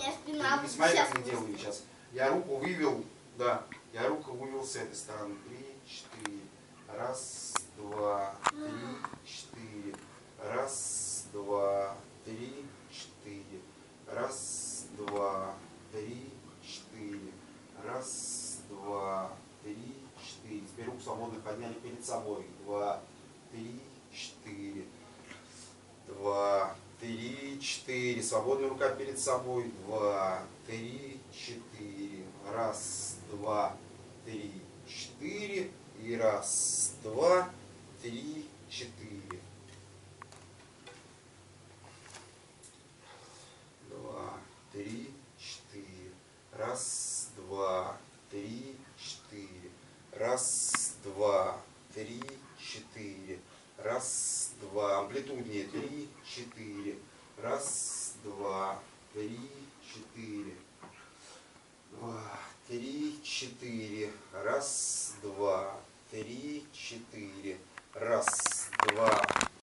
меня спина. И смотри, как я делаю сейчас. Я руку вывел, да, я руку вывел с этой стороны. 3, 4. Раз, два, 3, 4. Раз, два, 3, 4. Раз, два, 3, 4. Раз, два, 3, 4. Теперь руку свободно подняли перед собой. 2, 3, 4. 2, 3, 4. Свободная рука перед собой. 2, 3, 4. Раз, два, 3, 4. И раз, два, 3, 4. 2, 3, 4. Раз, два, 3, 4. Раз, два, 3, 4. Раз, два. Амплитуднее. 3, 4. Раз, два, 3, 4. 2, 3, 4. Раз, два, 3, 4. Раз, два,